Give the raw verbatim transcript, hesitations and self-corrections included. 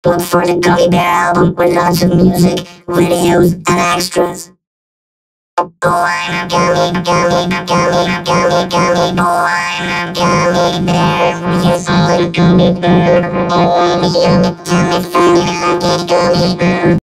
Look for the Gummy Bear album with lots of music, videos, and extras. Oh, I'm a gummy, gummy, gummy, gummy, gummy. Oh, I'm a gummy bear. Yes, I'm a gummy bear. Oh, I'm a gummy, gummy, gummy, gummy bear.